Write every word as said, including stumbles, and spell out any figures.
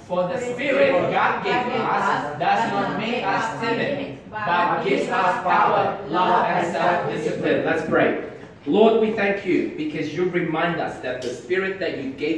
For the Spirit God gave us does not make us timid, but gives us power, love, and self-discipline. Let's pray. Lord, we thank you because you remind us that the Spirit that you gave